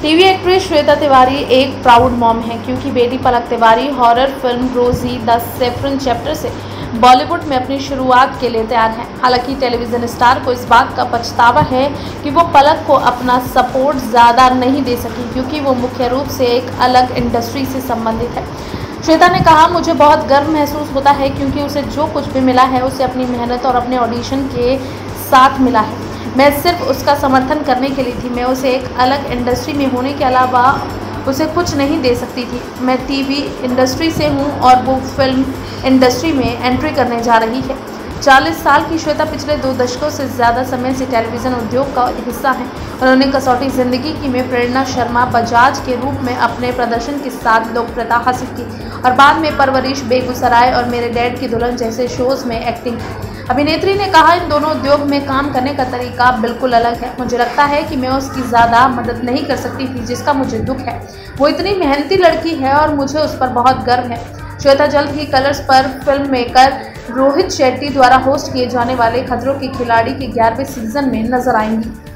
TV actress Shweta Tiwari एक proud mom है क्योंकि बेटी Palak Tiwari horror film Rosie the saffron chapter से बॉलीवुड में अपनी शुरुआत के लिए तैयार हैं। हालांकि टेलीविजन स्टार को इस बात का पछतावा है कि वो पलक को अपना सपोर्ट ज़्यादा नहीं दे सकी क्योंकि वो मुख्य रूप से एक अलग इंडस्ट्री से संबंधित है। श्वेता ने कहा, मुझे बहुत गर्व महसूस होता है क्योंकि उसे जो कुछ भी मिला है उसे अपनी मेहनत और अपने ऑडिशन के साथ मिला है। मैं सिर्फ उसका समर्थन करने के लिए थी। मैं उसे एक अलग इंडस्ट्री में होने के अलावा उसे कुछ नहीं दे सकती थी। मैं टीवी इंडस्ट्री से हूँ और वो फिल्म इंडस्ट्री में एंट्री करने जा रही है। 40 साल की श्वेता पिछले 2 दशकों से ज़्यादा समय से टेलीविज़न उद्योग का हिस्सा हैं। उन्होंने कसौटी ज़िंदगी की में प्रेरणा शर्मा बजाज के रूप में अपने प्रदर्शन के साथ लोकप्रियता हासिल की और बाद में परवरिश, बेगूसराय और मेरे डैड की दुल्हन जैसे शोज़ में एक्टिंग की। अभिनेत्री ने कहा, इन दोनों उद्योग में काम करने का तरीका बिल्कुल अलग है। मुझे लगता है कि मैं उसकी ज़्यादा मदद नहीं कर सकती थी, जिसका मुझे दुख है। वो इतनी मेहनती लड़की है और मुझे उस पर बहुत गर्व है। श्वेता जल्द ही कलर्स पर फिल्म मेकर रोहित शेट्टी द्वारा होस्ट किए जाने वाले खतरों के खिलाड़ी के 11वें सीजन में नजर आएंगी।